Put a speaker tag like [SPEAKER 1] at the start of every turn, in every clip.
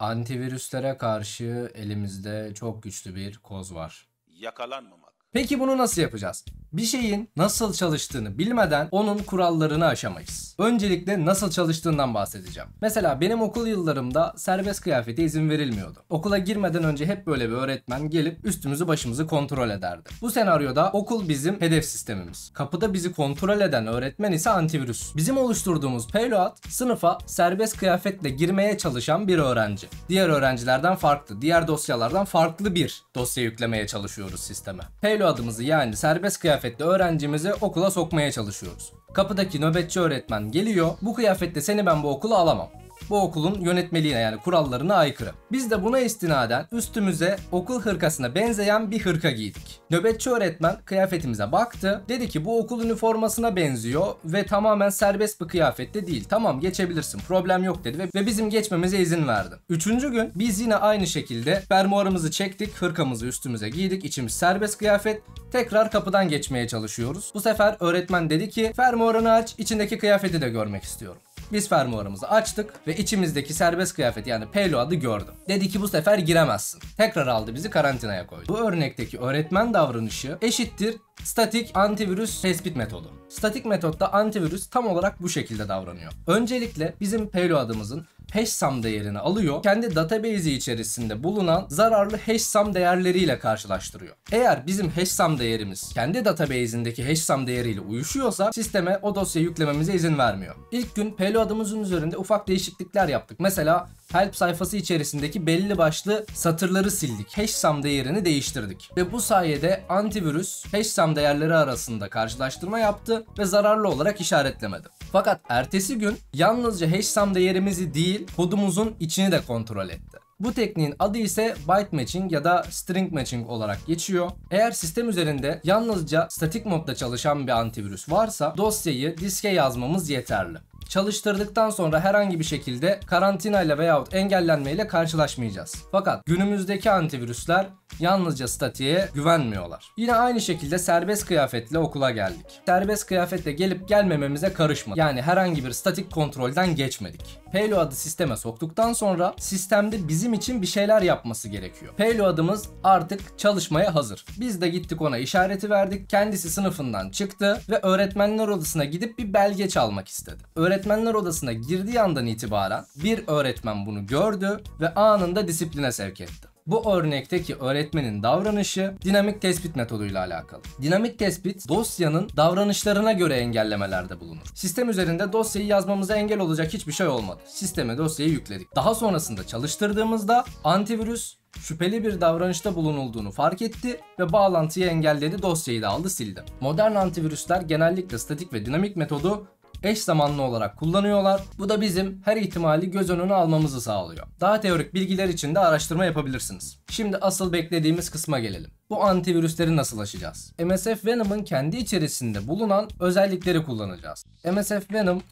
[SPEAKER 1] Antivirüslere karşı elimizde çok güçlü bir koz var.
[SPEAKER 2] Yakalanmamak.
[SPEAKER 1] Peki bunu nasıl yapacağız? Bir şeyin nasıl çalıştığını bilmeden onun kurallarını aşamayız. Öncelikle nasıl çalıştığından bahsedeceğim. Mesela benim okul yıllarımda serbest kıyafete izin verilmiyordu. Okula girmeden önce hep böyle bir öğretmen gelip üstümüzü başımızı kontrol ederdi. Bu senaryoda okul bizim hedef sistemimiz. Kapıda bizi kontrol eden öğretmen ise antivirüs. Bizim oluşturduğumuz payload sınıfa serbest kıyafetle girmeye çalışan bir öğrenci. Diğer öğrencilerden farklı, diğer dosyalardan farklı bir dosya yüklemeye çalışıyoruz sisteme. Payload'ımızı yani serbest kıyafetli öğrencimizi okula sokmaya çalışıyoruz. Kapıdaki nöbetçi öğretmen geliyor. Bu kıyafetle seni ben bu okula alamam. Bu okulun yönetmeliğine yani kurallarına aykırı. Biz de buna istinaden üstümüze okul hırkasına benzeyen bir hırka giydik. Nöbetçi öğretmen kıyafetimize baktı. Dedi ki bu okul üniformasına benziyor ve tamamen serbest bir kıyafette değil. Tamam geçebilirsin, problem yok dedi ve bizim geçmemize izin verdi. Üçüncü gün biz yine aynı şekilde fermuarımızı çektik, hırkamızı üstümüze giydik. İçimiz serbest kıyafet. Tekrar kapıdan geçmeye çalışıyoruz. Bu sefer öğretmen dedi ki fermuarını aç, içindeki kıyafeti de görmek istiyorum. Biz fermuarımızı açtık ve içimizdeki serbest kıyafet yani payload'ı gördüm. Dedi ki bu sefer giremezsin. Tekrar aldı bizi karantinaya koydu. Bu örnekteki öğretmen davranışı eşittir statik antivirüs tespit metodu. Statik metotta antivirüs tam olarak bu şekilde davranıyor. Öncelikle bizim payload'ımızın hashsum değerini alıyor. Kendi database'i içerisinde bulunan zararlı hashsum değerleriyle karşılaştırıyor. Eğer bizim hashsum değerimiz kendi database'indeki hashsum değeriyle uyuşuyorsa sisteme o dosyayı yüklememize izin vermiyor. İlk gün payload'ımızın üzerinde ufak değişiklikler yaptık. Mesela help sayfası içerisindeki belli başlı satırları sildik. Hashsum değerini değiştirdik. Ve bu sayede antivirüs hashsum değerleri arasında karşılaştırma yaptı ve zararlı olarak işaretlemedi. Fakat ertesi gün yalnızca hashsum değerimizi değil kodumuzun içini de kontrol etti. Bu tekniğin adı ise byte matching ya da string matching olarak geçiyor. Eğer sistem üzerinde yalnızca statik modda çalışan bir antivirüs varsa dosyayı diske yazmamız yeterli. Çalıştırdıktan sonra herhangi bir şekilde karantinayla veyahut engellenmeyle karşılaşmayacağız. Fakat günümüzdeki antivirüsler yalnızca statiğe güvenmiyorlar. Yine aynı şekilde serbest kıyafetle okula geldik. Serbest kıyafetle gelip gelmememize karışmadı. Yani herhangi bir statik kontrolden geçmedik. Payload'ı sisteme soktuktan sonra sistemde bizim için bir şeyler yapması gerekiyor. Payload'ımız artık çalışmaya hazır. Biz de gittik ona işareti verdik. Kendisi sınıfından çıktı ve öğretmenler odasına gidip bir belge çalmak istedi. Öğretmenler odasına girdiği andan itibaren bir öğretmen bunu gördü ve anında disipline sevk etti. Bu örnekteki öğretmenin davranışı dinamik tespit metoduyla alakalı. Dinamik tespit dosyanın davranışlarına göre engellemelerde bulunur. Sistem üzerinde dosyayı yazmamıza engel olacak hiçbir şey olmadı. Sisteme dosyayı yükledik. Daha sonrasında çalıştırdığımızda antivirüs şüpheli bir davranışta bulunulduğunu fark etti ve bağlantıyı engelledi, dosyayı da aldı sildi. Modern antivirüsler genellikle statik ve dinamik metodu eş zamanlı olarak kullanıyorlar. Bu da bizim her ihtimali göz önüne almamızı sağlıyor. Daha teorik bilgiler için de araştırma yapabilirsiniz. Şimdi asıl beklediğimiz kısma gelelim. Bu antivirüsleri nasıl aşacağız? MSF Venom'ın kendi içerisinde bulunan özellikleri kullanacağız. MSF Venom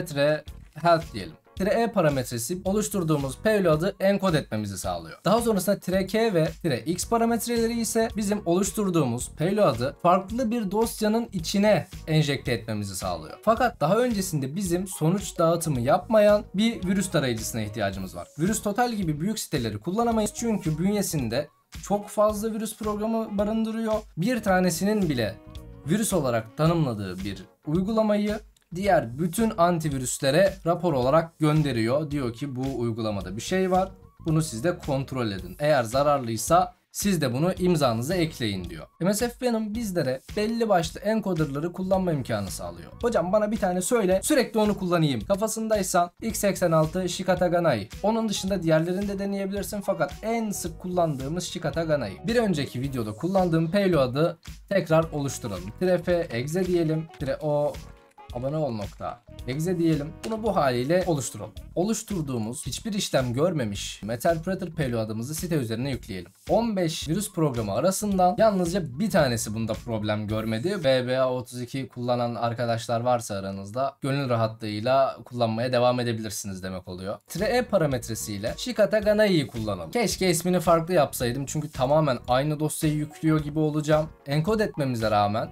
[SPEAKER 1] -health diyelim. -E parametresi oluşturduğumuz payload'ı enkod etmemizi sağlıyor. Daha sonrasında -K ve -X parametreleri ise bizim oluşturduğumuz payload'ı farklı bir dosyanın içine enjekte etmemizi sağlıyor. Fakat daha öncesinde bizim sonuç dağıtımı yapmayan bir virüs tarayıcısına ihtiyacımız var. VirüsTotal gibi büyük siteleri kullanamayız çünkü bünyesinde çok fazla virüs programı barındırıyor. Bir tanesinin bile virüs olarak tanımladığı bir uygulamayı diğer bütün antivirüslere rapor olarak gönderiyor. Diyor ki bu uygulamada bir şey var. Bunu siz de kontrol edin. Eğer zararlıysa siz de bunu imzanıza ekleyin diyor. MSF Venom bizlere belli başlı encoderları kullanma imkanı sağlıyor. Hocam bana bir tane söyle, sürekli onu kullanayım kafasındaysan x86 Shikataganai. Onun dışında diğerlerini de deneyebilirsin fakat en sık kullandığımız Shikataganai. Bir önceki videoda kullandığım payload'ı tekrar oluşturalım. -f exe diyelim. -o abone ol .exe diyelim. Bunu bu haliyle oluşturalım. Oluşturduğumuz hiçbir işlem görmemiş Metalpredator payload'ımızı site üzerine yükleyelim. 15 virüs programı arasından yalnızca bir tanesi bunda problem görmedi. BBA32 kullanan arkadaşlar varsa aranızda gönül rahatlığıyla kullanmaya devam edebilirsiniz demek oluyor. -E parametresiyle Shikataganai'yi kullanalım. Keşke ismini farklı yapsaydım çünkü tamamen aynı dosyayı yüklüyor gibi olacağım. Enkod etmemize rağmen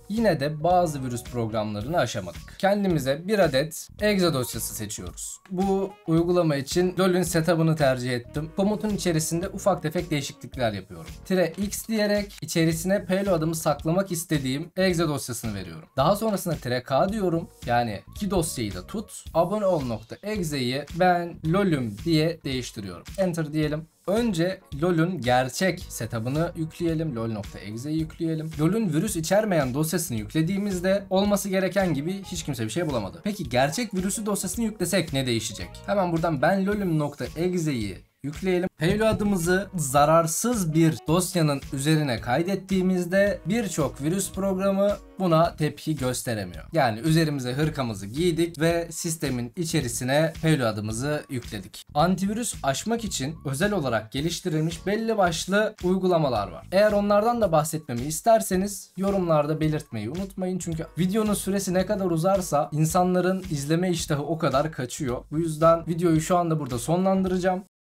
[SPEAKER 1] yine de bazı virüs programlarını aşamadık. Kendimize bir adet exe dosyası seçiyoruz. Bu uygulama için LoL'ün setup'ını tercih ettim. Komutun içerisinde ufak tefek değişiklikler yapıyorum. -x diyerek içerisine payload'ımı saklamak istediğim exe dosyasını veriyorum. Daha sonrasında -k diyorum. Yani iki dosyayı da tut. Abone ol.exe'yi ben LoL'üm diye değiştiriyorum. Enter diyelim. Önce LoL'ün gerçek setup'ını yükleyelim. lol.exe'yi yükleyelim. LoL'ün virüs içermeyen dosyasını yüklediğimizde olması gereken gibi hiç kimse bir şey bulamadı. Peki gerçek virüsü dosyasını yüklesek ne değişecek? Hemen buradan ben lol'üm.exe'yi yükleyelim. Payload'ımızı zararsız bir dosyanın üzerine kaydettiğimizde birçok virüs programı buna tepki gösteremiyor. Yani üzerimize hırkamızı giydik ve sistemin içerisine payload'ımızı yükledik. Antivirüs aşmak için özel olarak geliştirilmiş belli başlı uygulamalar var. Eğer onlardan da bahsetmemi isterseniz yorumlarda belirtmeyi unutmayın. Çünkü videonun süresi ne kadar uzarsa insanların izleme iştahı o kadar kaçıyor. Bu yüzden videoyu şu anda burada sonlandıracağım.